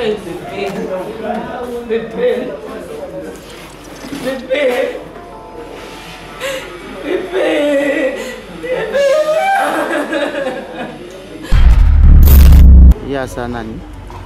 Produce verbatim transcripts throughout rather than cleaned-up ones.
Bébé. Bébé. Bébé. Bébé. Ya sanani.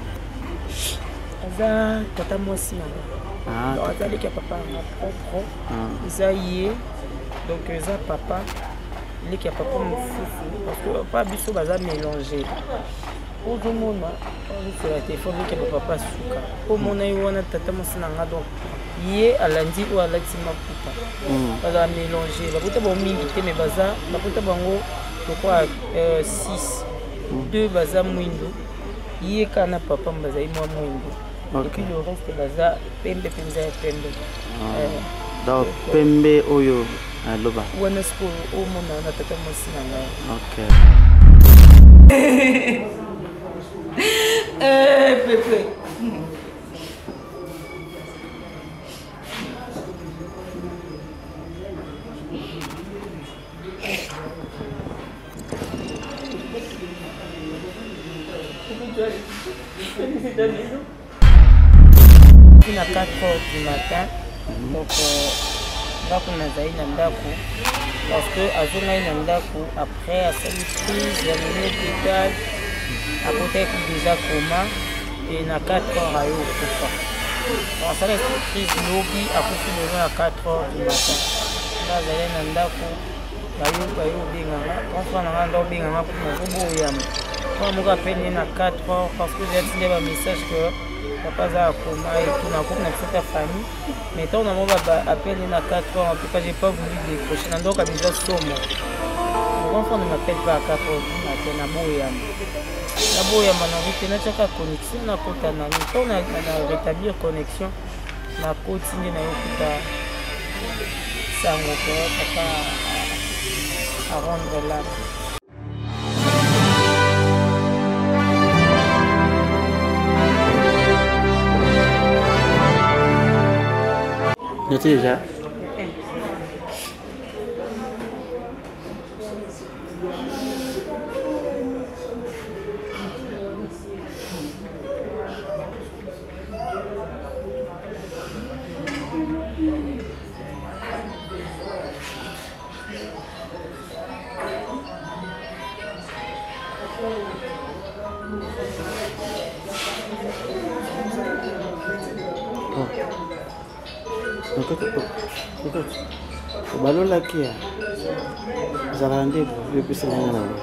Aza tata mwasi na. Ah. Donc aza leki papa na propre. Ah. Isa yé. Donc ça papa. Les qui a pas comme foufou parce que pas biso baza mélanger pour tout monde c'est la téléphone qui a papa suka pour mon aïe wana tata mosinanga donc yé à lundi ou à lundi maputa baza mélanger baputa ba mingi te mais baza baputa bango je crois six deux baza mwindo yé kana papa baza moi mwindo et puis le reste baza pembe penza pembe donc pembe oyo Loba. Wana sko o mona na tata mosinanga. Okay. Eh Pepe. Il a quatre heures du matin. Donc ndako nazali na ndako parce que azongai na ndako après à cette prise ya l'hôpital à côté qui déjà coma et na quatre heures ayo kufa donc ça reste prise lobby à kufi le à quatre heures du matin nazali na ndako bayo bayo binganga enfin na ndo binganga pour mo boyama kwa muka peine na quatre heures parce que j'ai dit un message que papa za coma et tout na coupe na cette famille mais tant on a appelé à quatre heures en tout cas j'ai pas voulu décrocher donc à déjà somme mon enfant ne m'appelle pas à quatre heures du matin na boya na boya manavite na chaka connexion na kota na ni on a rétablir connexion na continuer na yokuta sango ko papa à rendre là. Notez déjà. Balon laki ya zarande le pisa ngana na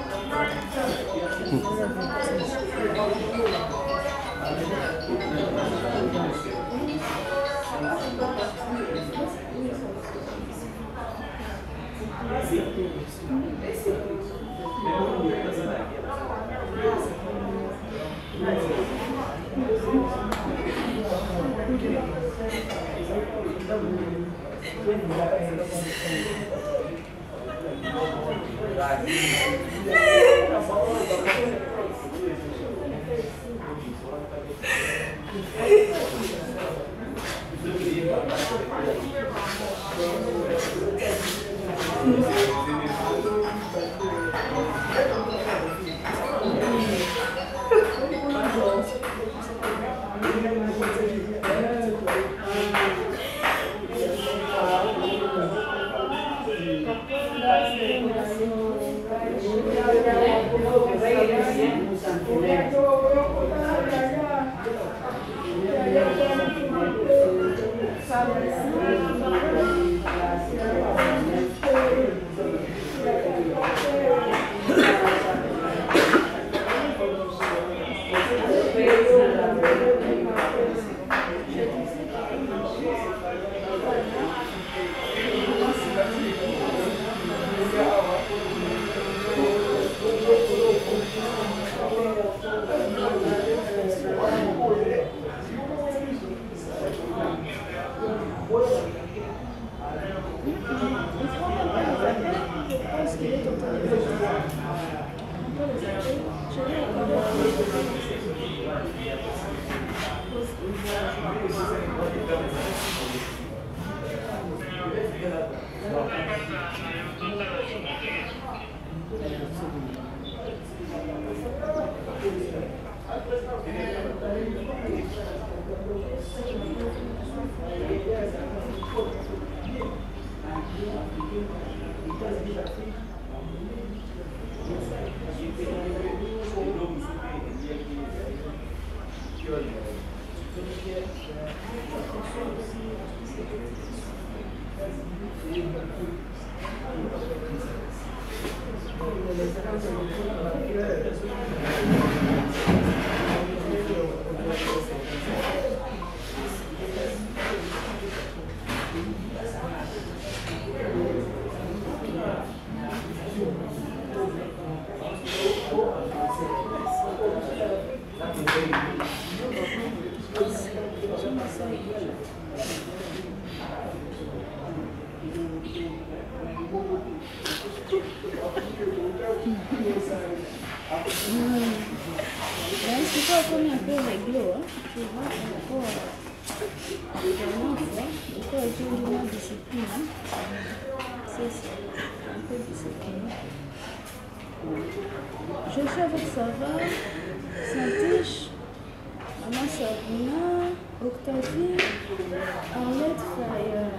C'est pas comme un peu réglo, hein. Tu vois, encore, encore j'ai une grande discipline. Hein. C'est ça, un peu discipliné. Je suis avec Sava, Santiche, Maman Sabrina, Octavie, Arlette, Faye,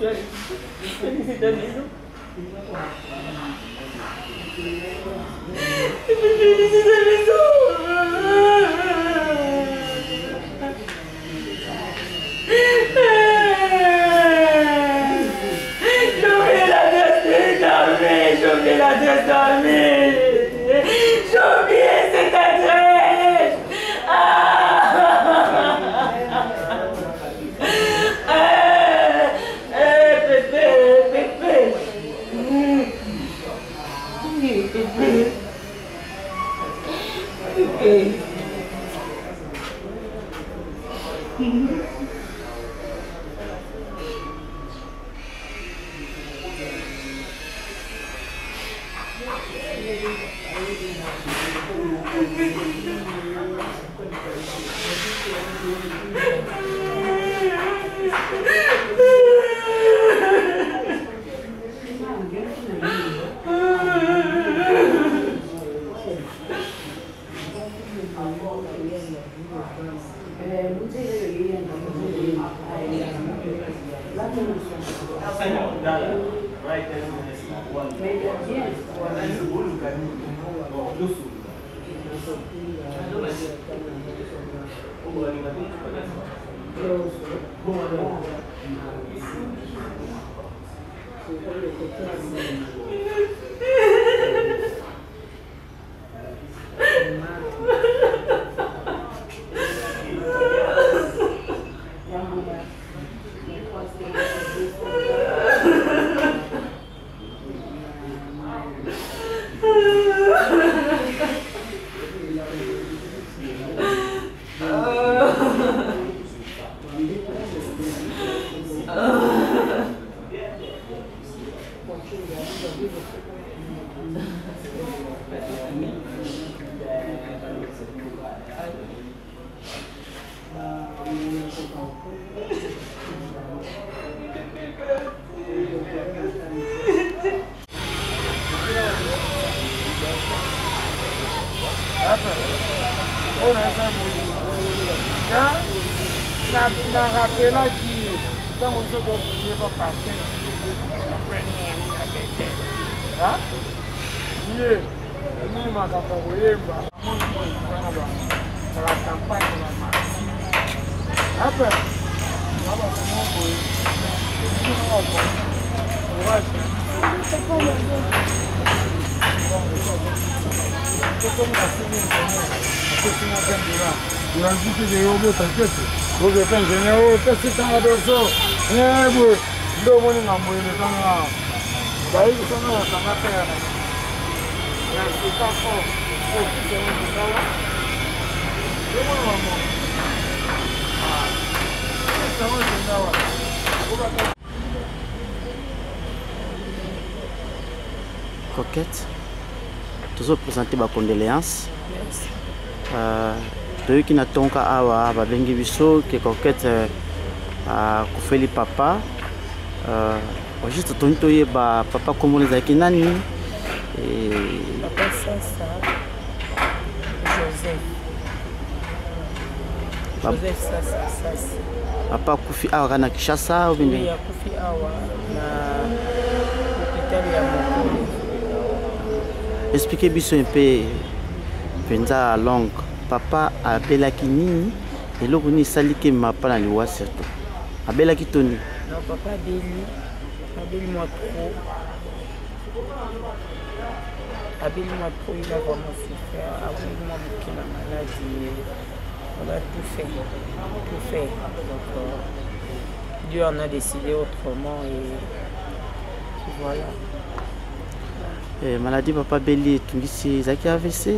J'ai oublié l'adresse d'Armée. J'ai oublié cette adresse. Ah, eh, Pépé, Pépé. Pépé. Pépé. Coquette, toujours présenter ma condoléance. Toi qui n'attend qu'à avoir babengi biso que Coquette a kufeli papa. Juste ton toye ba papa comme les akinani. Papa Sasa, Joseph. Joseph Sasa Sasa. Papa kufi awa na Kishasa ou bien? Oui, kufi awa na hôpital ya Mokolo. Expliquez biso un peu penza longue. Papa abelaki nini eloko ni saliki mapa na liwa surtout. Abelaki toni. Non, papa abeli, abeli moi trop. Abeli moi trop, il a vraiment souffert. Abeli moi beaucoup la maladie. On a tout fait, tout fait. Donc euh, Dieu en a décidé autrement et voilà. Eh, maladie papa Belli tungisi zaki A V C.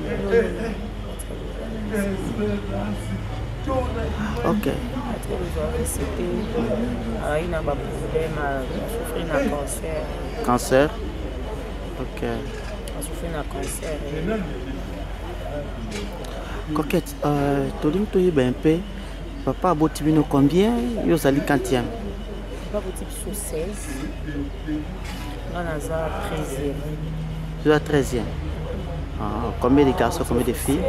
Ok. C'était il a un problème, a souffert d'un cancer. Cancer. Ok. A souffert d'un cancer. Coquette, euh, Tolim Toye un peu. Papa a botibino combien? Yo zali quantième? Papa a botibino seize. Là, on a treizième. Tu as treizième. Ah, combien de garçons, combien de filles?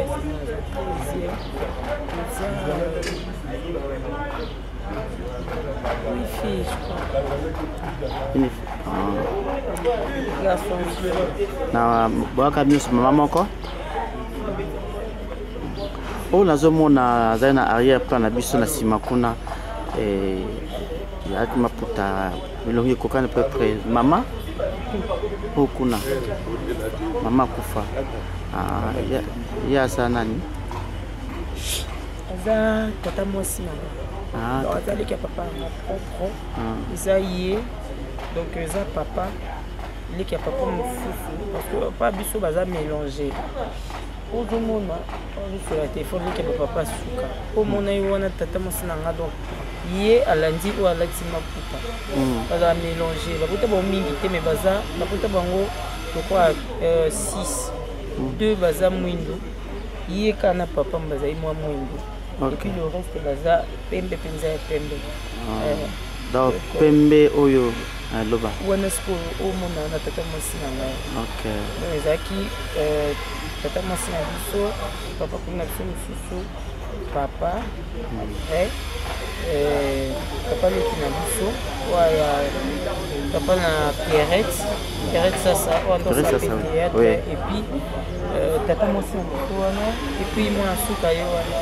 Oui, fille, je crois. Une fille. Ah. Garçon. Na boaka bino mama moko. Oh nazomona azali na arrière plan na biso na sima kuna eh ya maputa milongi kokana peu près mama po kuna mama kufa. Ah ya ya sana nani? Aza tata mwasi na. Ah, donc azali ki papa na propre. Eza ye. Donc eza papa il y a papa mosusu parce que pas biso baza mélanger. Au monde sur la téléphone il y a papa suka. Au monde il wana tata mwasi na nga donc ye alandi ou alati maputa. Baza mélanger. Baputa ba mingi te mais baza baputa bango pourquoi six. Deux baza mwindo. Ye kana papa baza imwa mwindo. Et puis le reste baza pembe penza pembe. Donc pembe oyo loba. Wana sko o mona na tata mwasi na nga. OK. Donc ezaki euh tata mwasi na biso papa kuna biso mususu papa après euh papa leki na biso waya papa na Pierrette Pierrette sasa on doit s'appeler et puis euh tata mwasi na biso wana et puis mwana suka yo wana.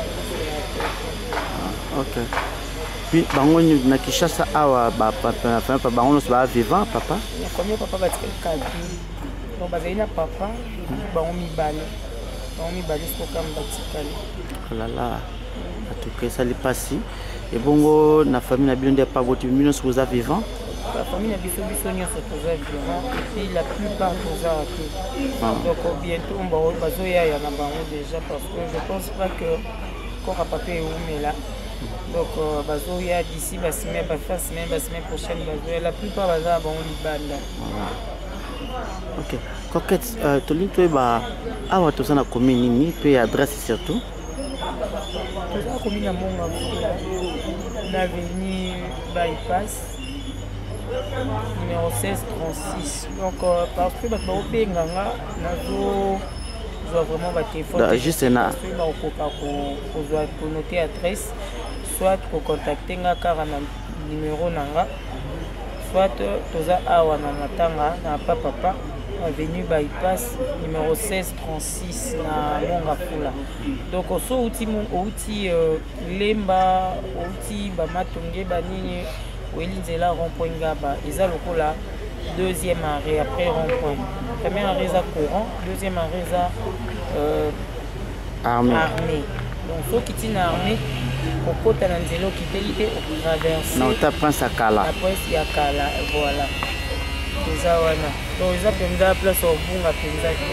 OK. Puis bango na Kinshasa awa ba papa papa bango no ba vivant papa. Na combien papa va tirer kadi. Donc bazali na papa bango mibale. Bango mibale ko kam batikali. Oh là là. En tout cas ça li passi. Et bongo na famille na bino de pas votre mino vous a vivant. La famille na biso biso nyonso toza vivant et puis la plupart toza raté. Donc bientôt on va bazoya ya na bango déjà parce que je pense pas que encore papa est où là. Donc bazoya d'ici la semaine ba faire semaine la semaine prochaine bazoya la plupart baza bango libanda. OK. Coquette euh to linto ba awa to sana commune ni pe adresse surtout. Toza commune na Monga na avenue Bypass numéro seize trente-six. Donc euh, parce que bato ba nganga nazo zo vraiment ba téléphone juste na ba okoka ko ko noter adresse soit pour contacter nga car na numéro nanga soit toza awa na matanga na papa avenue Bypass numéro seize trente-six na Monga Fula. Donc so outil mon outil lemba outil ba matonge ba nini welinzela rond-point ngaba eza lokola deuxième arrêt après rond-point. Premier arrêt za courant, deuxième arrêt za euh armée. Armée. Donc so kiti na armée kokota na nzelo kiteli au traverser. Na uta prince akala. La prince ya kala voilà. Eza wana. Donc eza penza place au bunga penza te.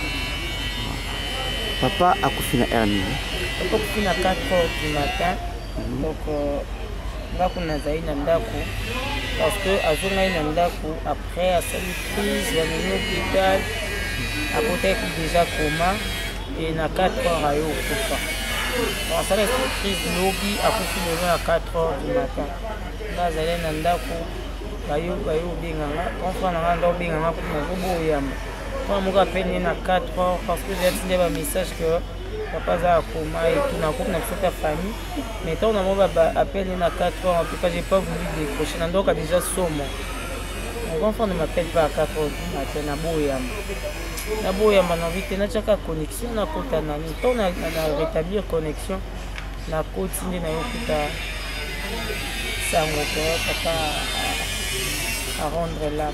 Papa akufina hernie. Papa akufina quatre heures du matin. Donc ndako nazali na ndako parce que azongai na ndako après asali prise ya mini hôpital apoteki déjà coma et na quatre heures ayo okufa. Donc asali prise lobi akufi lelo na quatre heures du matin. Nazali na ndako bayo bayo benganga confrère na nga ndo benganga kuna zoboyamba. Kwa muka pene na quatre heures parce que j'ai entendu un message que papa za coma et tout na coupe na toute famille mais tant on a appelé na quatre heures en tout cas j'ai pas voulu décrocher donc a déjà somme mon enfant ne m'appelle pas à quatre heures du matin na boyamba na boyamba na vite na chaka connexion na kota na ni tant na rétablir connexion na continuer na yokuta sango papa à rendre l'âme.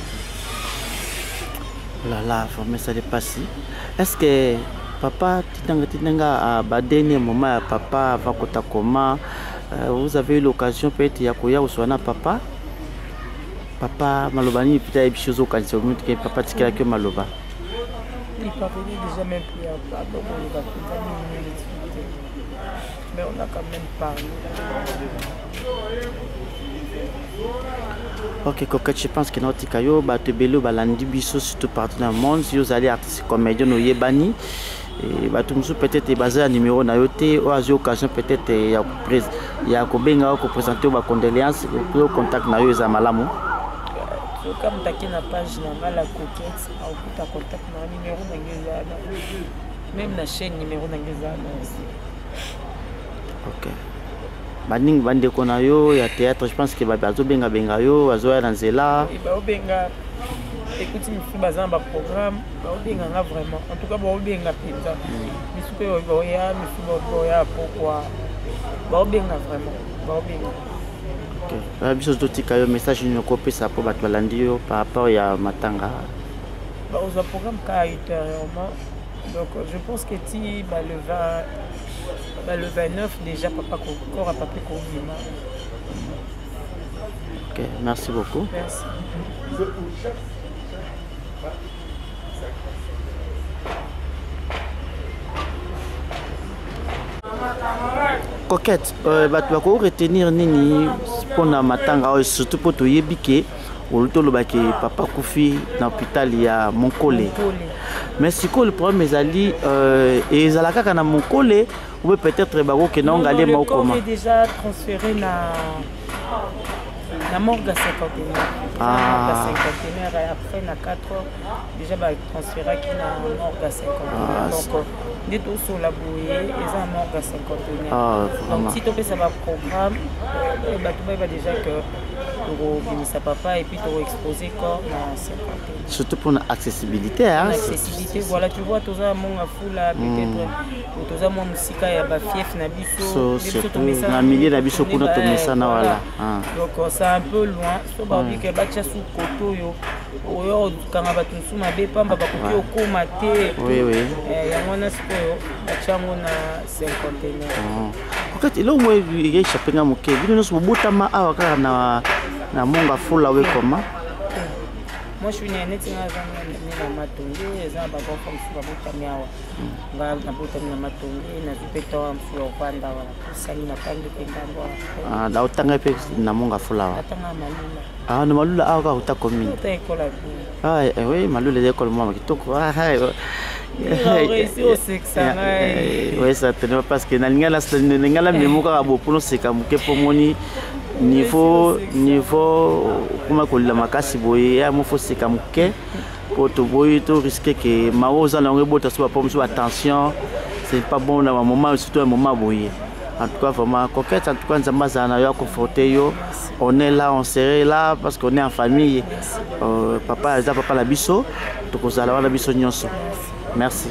Là là mais ça dépasse. Est-ce que papa titanga titanga ba dernier moment papa va kota comment vous avez eu l'occasion peut-être ya koya uswana papa papa malobani peut-être des choses au cancer que papa tikela que maloba il parvenait déjà même plus à papa donc on va discuter mais on a quand même parlé. OK, Coquette, je pense que notre caillou ba te belo balandi biso surtout partout dans le monde si vous allez artiste comédien no yebani et ba tout peut-être basé à numéro na yoté ou à occasion peut-être ya prise ya ko benga ko présenter ba condoléances pour contact na yo za malamu comme taki na page na la Coquette au kuta contact na numéro na ngezana même na chaîne numéro na ngezana aussi. OK. baningi bandeko na yo ya théâtre, je pense que bazobenga benga yo bazoya na nzela baobenga écoute misu baza na baprogramme baobenga nga vraiment en tout cas baobenga mpenza misu mpe baoya misu baoya pourquoi baobenga vraiment baobenga. Ok, biso totika yo message nini okopesa mpo bato balandi yo par rapport ya matanga baozwa programme ka ultérieurement. Donc je pense que ti bah, le, vingt, bah, le vingt-neuf déjà papa encore à papa Kobima. Ok, merci beaucoup. Merci. Coquette, euh, bah, tu vas retenir nini pour na matanga surtout pour toi yebike olutolobaki papa kufi na hôpital ya Monkole. Mais si le problème est ali et ils allaient na Monkole ou peut-être bako que non galé ma comment. Il est déjà transféré na na morgue à cinquantenaire. Ah. cinquantenaire après na quatre heures déjà ba transféré qui na morgue à cinquantenaire. Donc dès tout sur la bouée ils ont morgue à cinquantenaire. Ah, donc si tu fais ça va programme bah tu vas déjà que tu papa et puis tu vas exposer corps na cinquantenaire. Surtout pour l'accessibilité hein. L'accessibilité voilà tu vois tous à mon afula peut-être tous à mon musika ya ba fief na biso surtout na milieu na biso kuna to mesa na wala. Donc c'est un peu loin so ba bi ke ba tcha sous koto yo oyo kanga batu sous mabe pamba ba koki okoma te. Oui oui. Eh ya mwana sikoyo ba chango na cinquantenaire. Wakati leo mwe yeisha penga moke bino no botama awa kaka na na monga fula we koma. Moi je suis né à Matonge, les gens sont comme ça, ils sont là. Ils sont à Matonge, ils sont à Vanda, ils sont à Ah, là où tu es na monga fula. Ah, no malula awa ka uta commune. Ah, oui, malula les écoles moi kitoko. Ah, oui, ça tenait parce que na ngala ngala memoka abo pour se kamuke pomoni niveau niveau kuma ko la makasi boye ya mo fo se kamuke pour to boye to risquer que maoza na ngebo ta so pas attention, c'est pas bon dans un moment surtout un moment boye. En tout cas vraiment coquette en tout cas nzamba zana yo conforter yo. On est là, on serait là parce qu'on est en famille. Euh, papa, ça papa la biso, donc on allons la biso nyonso. Merci.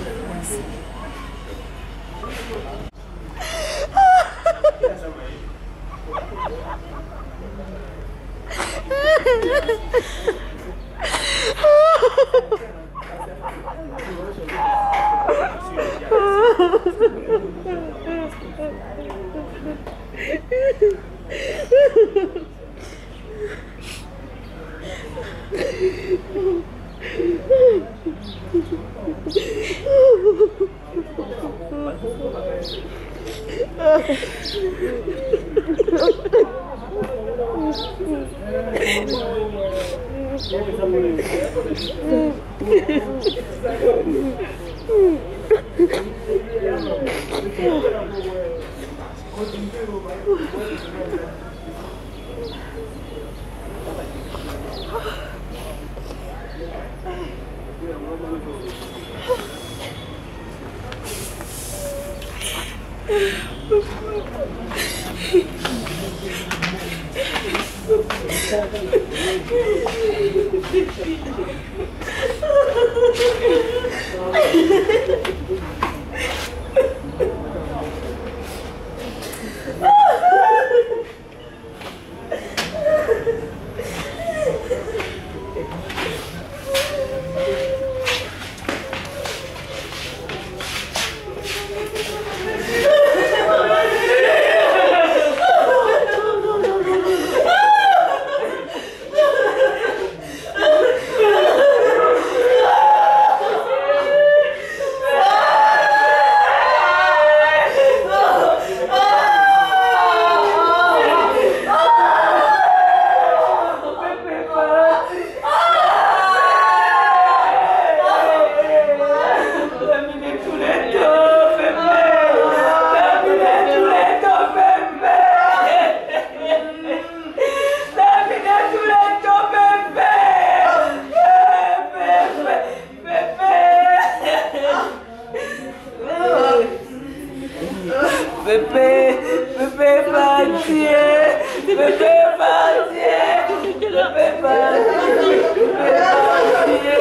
Pepe, Pepe, partir. Tu me fais partir. Tu me fais partir. Tu me fais partir.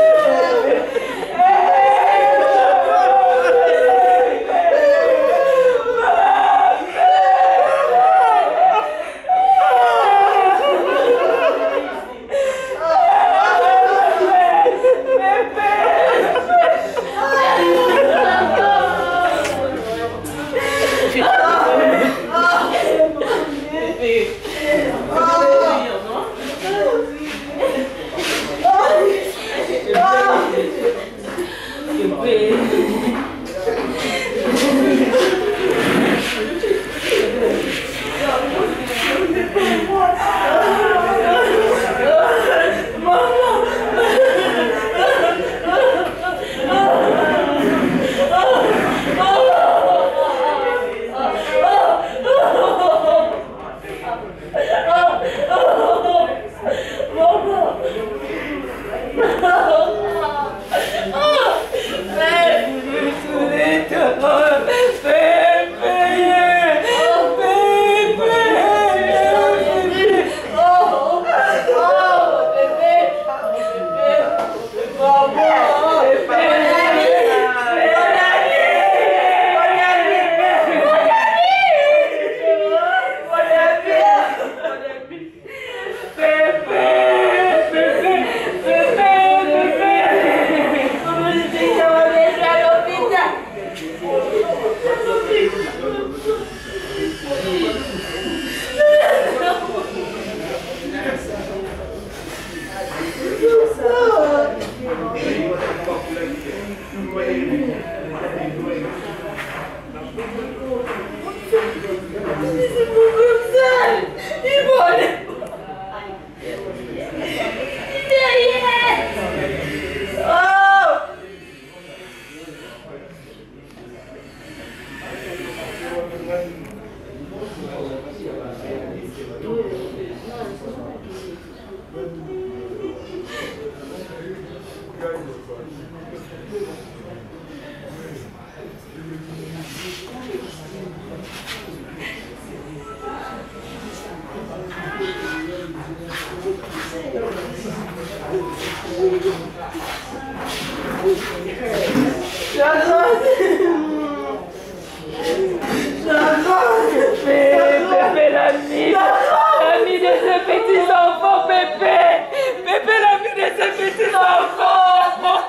Pépé, l'ami, l'ami de ces petits enfants, Pépé, Pépé, l'ami de ces petits enfants.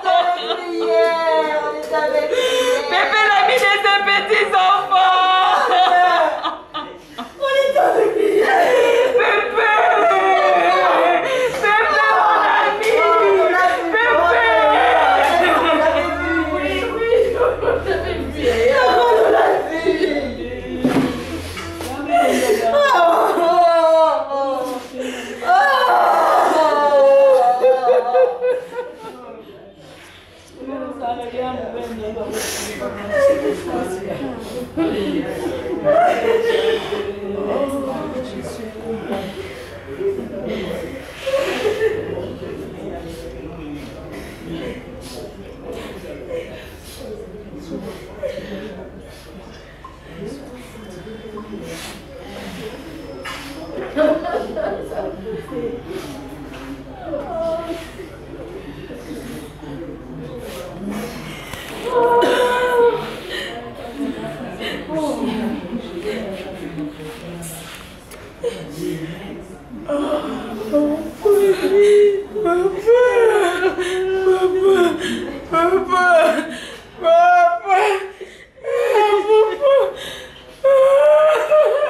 Pépé, l'ami de ces petits enfants. On est avec lui. Pépé, Pépé, mon ami, Pépé. Oui, oui, on l'avait vu. On l'a vu. Papa, papa, papa,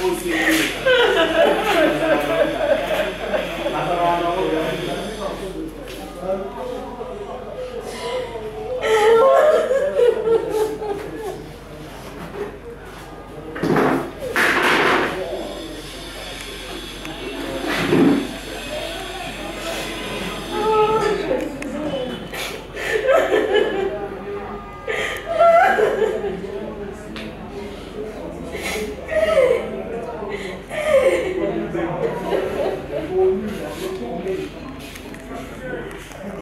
aussi